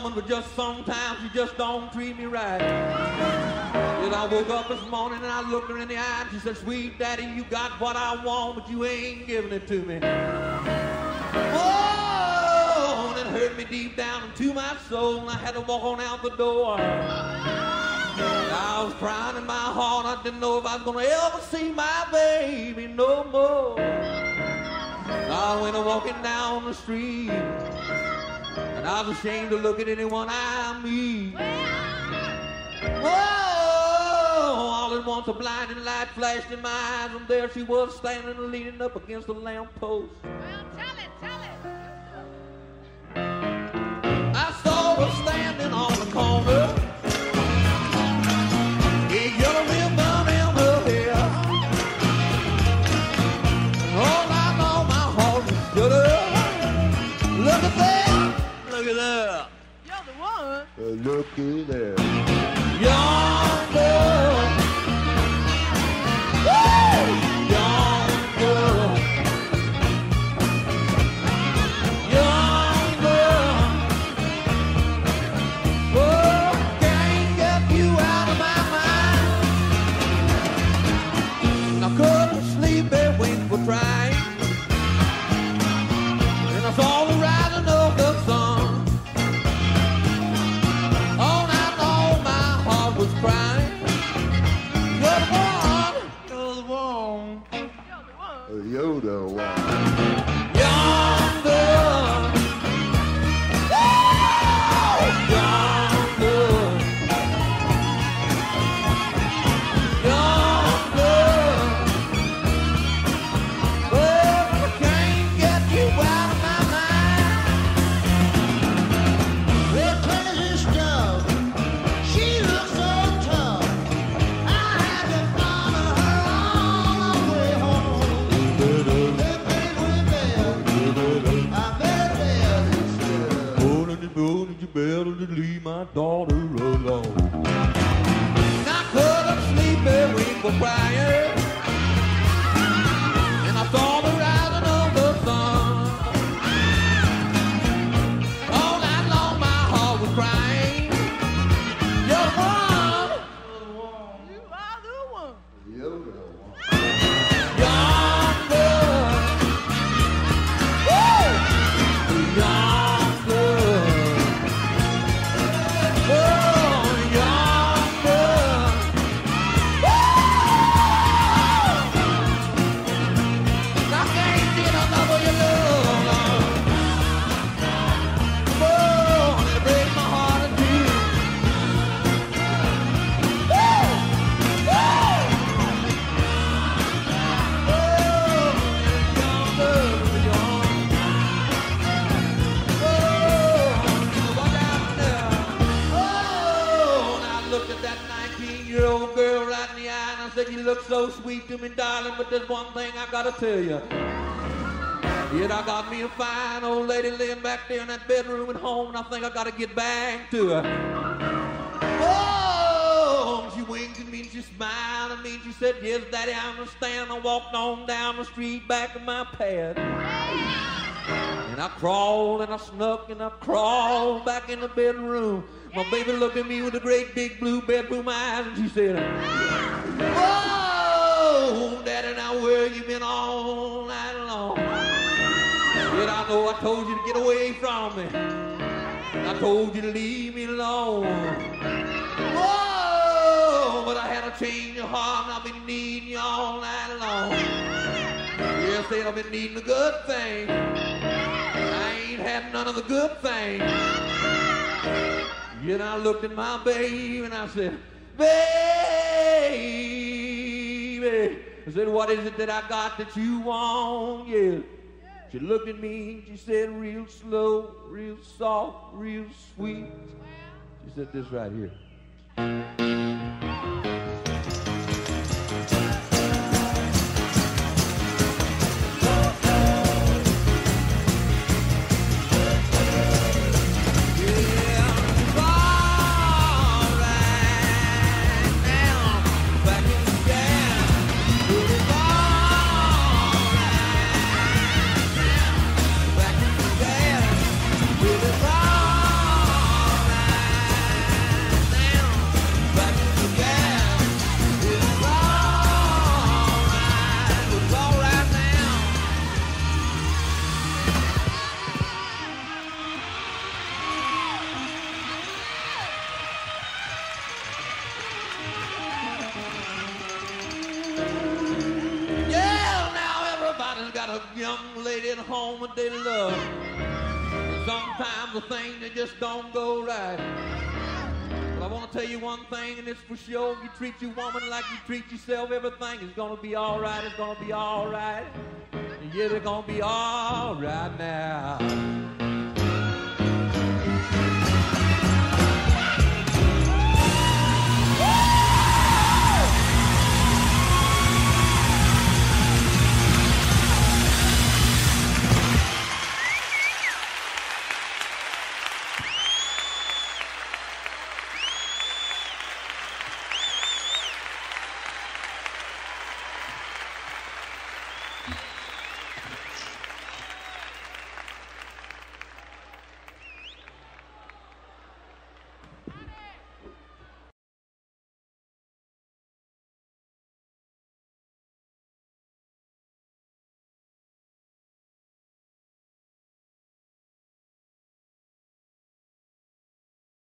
woman, but just sometimes you just don't treat me right. And I woke up this morning and I looked her in the eye and she said, sweet daddy, you got what I want, but you ain't giving it to me. Oh, and it hurt me deep down into my soul, and I had to walk on out the door. I was crying in my heart, I didn't know if I was gonna ever see my baby no more. I went walking down the street, and I was ashamed to look at anyone I meet. Whoa, all at once a blinding light flashed in my eyes, and there she was standing and leaning up against a lamppost. Well, tell it. I saw her standing on the corner. Looky there. Young girl. Woo! Young girl. Young girl. Oh, can't get you out of my mind. I couldn't sleep and wait for trying. And I saw the rising of the sun. You're the one. Young girl. Woo! Young girl. Young girl. Well, I can't get you out of my mind. Real crazy stuff. She looks so tough. I had to follow her all the way home. You better leave my daughter alone. I couldn't sleep every week for crying, and I saw the rising of the sun. All night long my heart was crying. You're the one. You are the one. You're the one. Young girl. Woo! Young girl. You look so sweet to me, darling, but there's one thing I gotta tell you. Yet I got me a fine old lady laying back there in that bedroom at home, and I think I gotta get back to her. Oh, she winked at me and she smiled at me and she said, yes, Daddy, I understand. I walked on down the street back to my pad. And I crawled and I snuck and I crawled back in the bedroom. My baby looked at me with the great big blue bedroom eyes and she said, whoa, Daddy, now where you been all night long? Yet I know I told you to get away from me. I told you to leave me alone. Whoa, but I had a change of heart and I've been needing you all night long. Yes, said I've been needing a good thing. I ain't had none of the good things. Yet I looked at my baby and I said, baby. I said, what is it that I got that you want? Yeah. She looked at me and she said, real slow, real soft, real sweet. She said this right here. a young lady at home that they love. And sometimes the things that just don't go right. But I want to tell you one thing, and it's for sure. If you treat your woman like you treat yourself, everything is going to be all right. It's going to be all right. Yeah, they're going to be all right now.